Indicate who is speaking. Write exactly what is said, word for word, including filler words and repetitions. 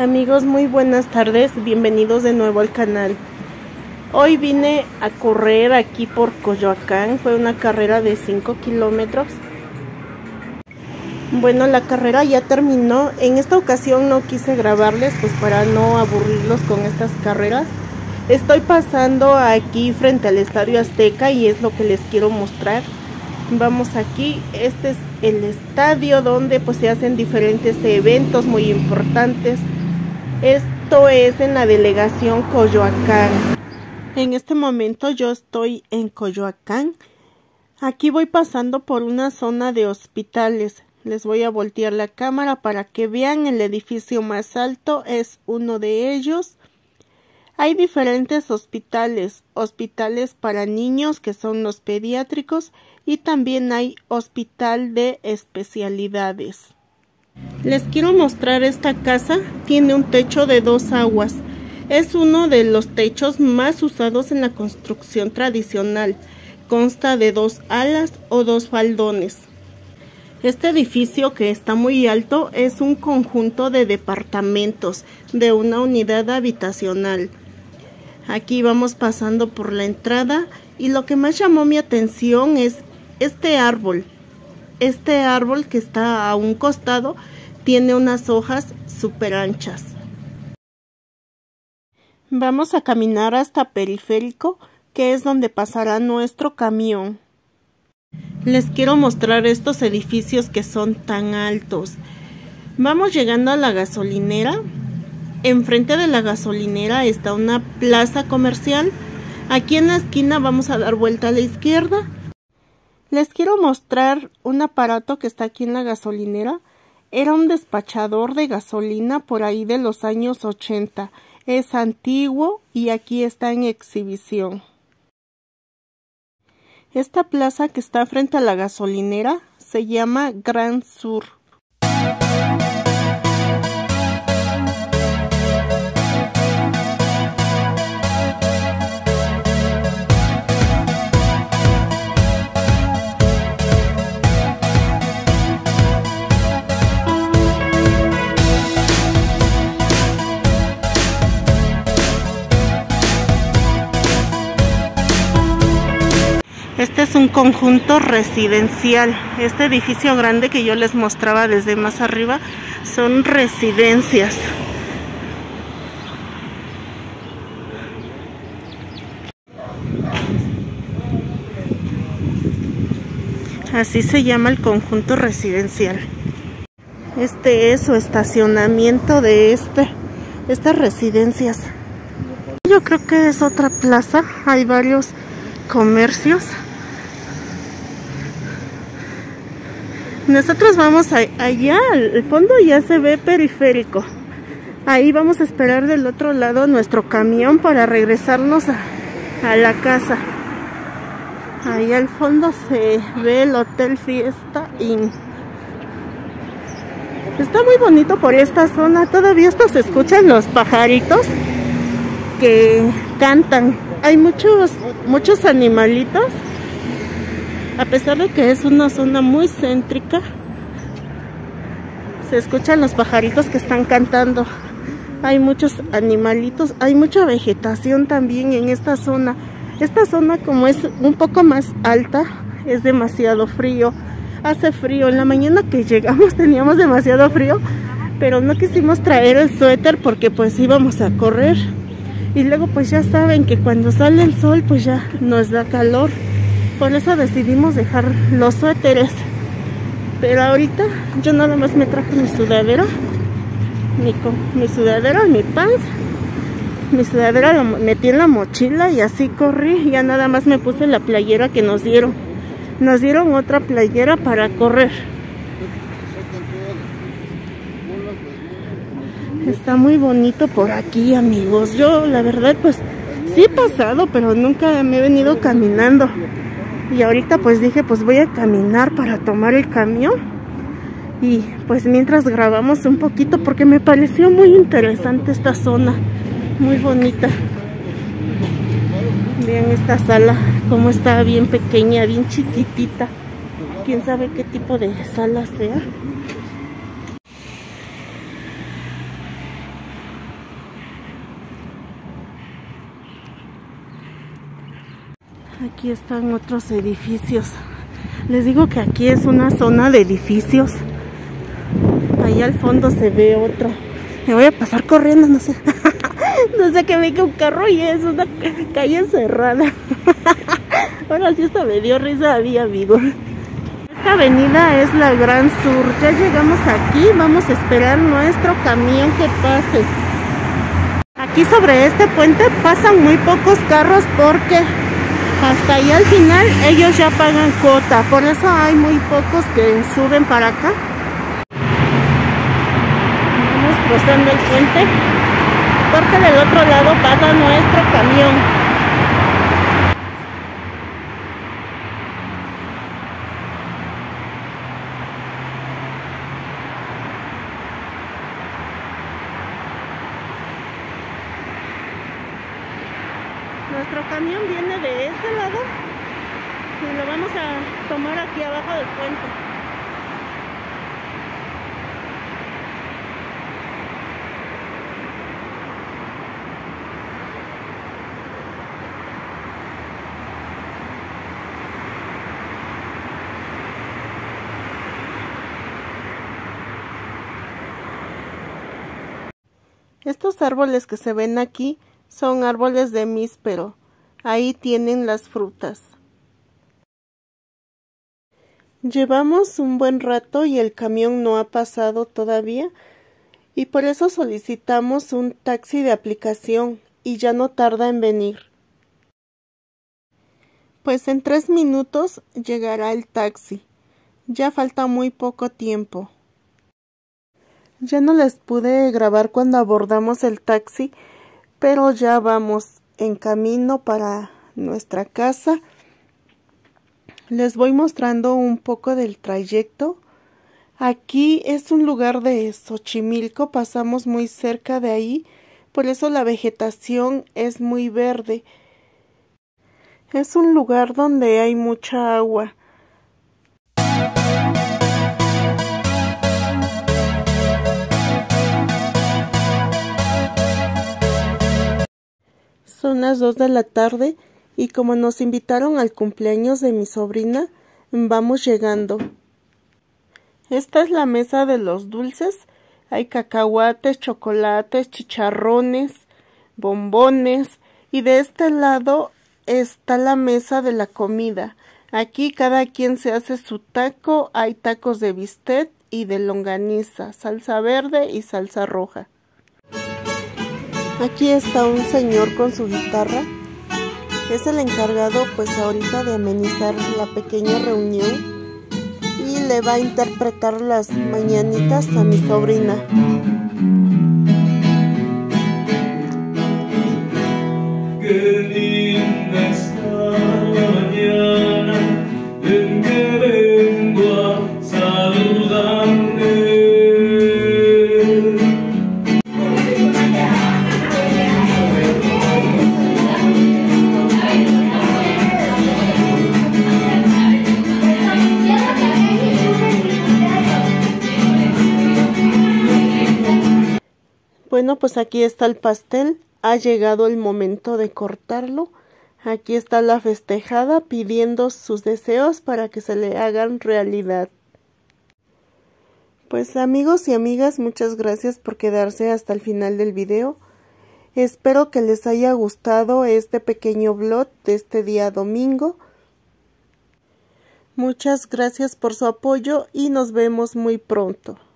Speaker 1: Amigos, muy buenas tardes, bienvenidos de nuevo al canal. Hoy vine a correr aquí por Coyoacán, fue una carrera de cinco kilómetros. Bueno, la carrera ya terminó. En esta ocasión no quise grabarles, pues para no aburrirlos con estas carreras. Estoy pasando aquí frente al Estadio Azteca y es lo que les quiero mostrar. Vamos aquí, este es el estadio donde pues se hacen diferentes eventos muy importantes. Esto es en la delegación Coyoacán. En este momento yo estoy en Coyoacán. Aquí voy pasando por una zona de hospitales. Les voy a voltear la cámara para que vean el edificio más alto. Es uno de ellos. Hay diferentes hospitales. Hospitales para niños, que son los pediátricos. Y también hay hospital de especialidades. Les quiero mostrar esta casa. Tiene un techo de dos aguas. Es uno de los techos más usados en la construcción tradicional. Consta de dos alas o dos faldones. Este edificio, que está muy alto, es un conjunto de departamentos de una unidad habitacional. Aquí vamos pasando por la entrada y lo que más llamó mi atención es este árbol. Este árbol que está a un costado tiene unas hojas súper anchas. Vamos a caminar hasta Periférico, que es donde pasará nuestro camión. Les quiero mostrar estos edificios que son tan altos. Vamos llegando a la gasolinera. Enfrente de la gasolinera está una plaza comercial. Aquí en la esquina vamos a dar vuelta a la izquierda. Les quiero mostrar un aparato que está aquí en la gasolinera. Era un despachador de gasolina por ahí de los años ochenta. Es antiguo y aquí está en exhibición. Esta plaza que está frente a la gasolinera se llama Gran Sur. Este es un conjunto residencial. Este edificio grande que yo les mostraba desde más arriba son residencias. Así se llama el conjunto residencial. Este es su estacionamiento de este, estas residencias. Yo creo que es otra plaza. Hay varios comercios. Nosotros vamos a, allá, al fondo ya se ve Periférico. Ahí vamos a esperar del otro lado nuestro camión para regresarnos a, a la casa. Ahí al fondo se ve el Hotel Fiesta Inn. Está muy bonito por esta zona. Todavía esto se escuchan los pajaritos que cantan. Hay muchos, muchos animalitos. A pesar de que es una zona muy céntrica, se escuchan los pajaritos que están cantando. Hay muchos animalitos, hay mucha vegetación también en esta zona. Esta zona, como es un poco más alta, es demasiado frío. Hace frío. En la mañana que llegamos teníamos demasiado frío, pero no quisimos traer el suéter porque pues íbamos a correr. Y luego pues ya saben que cuando sale el sol pues ya nos da calor. Por eso decidimos dejar los suéteres. Pero ahorita yo nada más me traje mi sudadera. Mi, mi sudadera, mi pants. Mi sudadera la metí en la mochila y así corrí. Ya nada más me puse la playera que nos dieron. Nos dieron otra playera para correr. Está muy bonito por aquí, amigos. Yo la verdad pues sí he pasado, pero nunca me he venido caminando. Y ahorita pues dije pues voy a caminar para tomar el camión. Y pues mientras grabamos un poquito porque me pareció muy interesante esta zona. Muy bonita. Vean esta sala como está bien pequeña, bien chiquitita. Quién sabe qué tipo de sala sea. Aquí están otros edificios. Les digo que aquí es una zona de edificios. Ahí al fondo se ve otro. Me voy a pasar corriendo, no sé. No sé que venga un carro y es una calle cerrada. Ahora sí hasta me dio risa a mí, amigos. Esta avenida es la Gran Sur. Ya llegamos aquí. Vamos a esperar nuestro camión que pase. Aquí sobre este puente pasan muy pocos carros porque hasta allá al final ellos ya pagan cuota. Por eso hay muy pocos que suben para acá. Vamos cruzando el puente porque del otro lado pasa nuestro camión. Nuestro camión viene de este lado y lo vamos a tomar aquí abajo del puente. Estos árboles que se ven aquí son árboles de míspero. Ahí tienen las frutas. Llevamos un buen rato y el camión no ha pasado todavía. Y por eso solicitamos un taxi de aplicación y ya no tarda en venir. Pues en tres minutos llegará el taxi. Ya falta muy poco tiempo. Ya no les pude grabar cuando abordamos el taxi, pero ya vamos en camino para nuestra casa. Les voy mostrando un poco del trayecto. Aquí es un lugar de Xochimilco, pasamos muy cerca de ahí, por eso la vegetación es muy verde. Es un lugar donde hay mucha agua. Son las dos de la tarde y como nos invitaron al cumpleaños de mi sobrina, vamos llegando. Esta es la mesa de los dulces. Hay cacahuates, chocolates, chicharrones, bombones. Y de este lado está la mesa de la comida. Aquí cada quien se hace su taco. Hay tacos de bistec y de longaniza, salsa verde y salsa roja. Aquí está un señor con su guitarra. Es el encargado pues ahorita de amenizar la pequeña reunión y le va a interpretar las mañanitas a mi sobrina.
Speaker 2: Qué linda está la mañana en que vengo a saludarte.
Speaker 1: Bueno, pues aquí está el pastel. Ha llegado el momento de cortarlo. Aquí está la festejada pidiendo sus deseos para que se le hagan realidad. Pues amigos y amigas, muchas gracias por quedarse hasta el final del video. Espero que les haya gustado este pequeño vlog de este día domingo. Muchas gracias por su apoyo y nos vemos muy pronto.